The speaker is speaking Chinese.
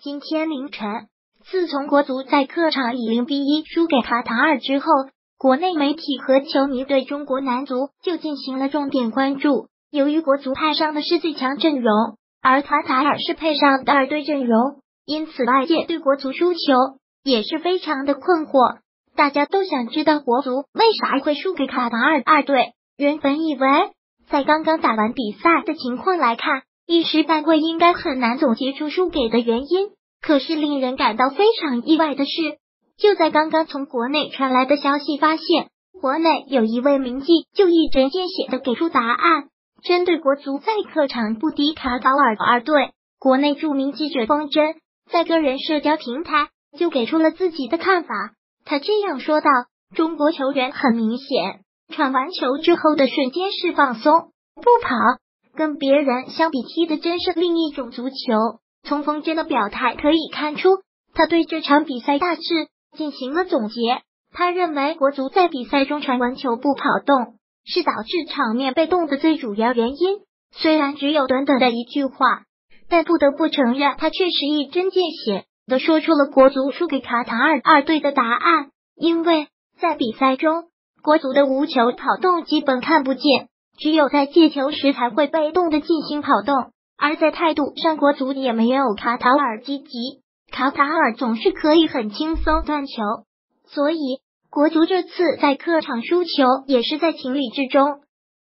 今天凌晨，自从国足在客场以0-1输给卡塔尔之后，国内媒体和球迷对中国男足就进行了重点关注。由于国足派上的是最强阵容，而卡塔尔是配上的二队阵容，因此外界对国足输球也是非常的困惑。大家都想知道国足为啥会输给卡塔尔二队。原本以为在刚刚打完比赛的情况来看，一时半会应该很难总结出输给的原因。可是令人感到非常意外的是，就在刚刚从国内传来的消息发现，国内有一位名记就一针见血的给出答案。针对国足在客场不敌卡塔尔的二队，国内著名记者风筝在个人社交平台就给出了自己的看法。他这样说道：中国球员很明显，传完球之后的瞬间是放松不跑，跟别人相比踢的真是另一种足球。从风筝的表态可以看出，他对这场比赛大致进行了总结。他认为国足在比赛中传完球不跑动是导致场面被动的最主要原因。虽然只有短短的一句话，但不得不承认他确实一针见血的说出了国足输给卡塔尔二队的答案。因为在比赛中，国足的无球跑动基本看不见，只有在借球时才会被动的进行跑动。而在态度上，国足也没有卡塔尔积极，卡塔尔总是可以很轻松断球，所以国足这次在客场输球也是在情理之中。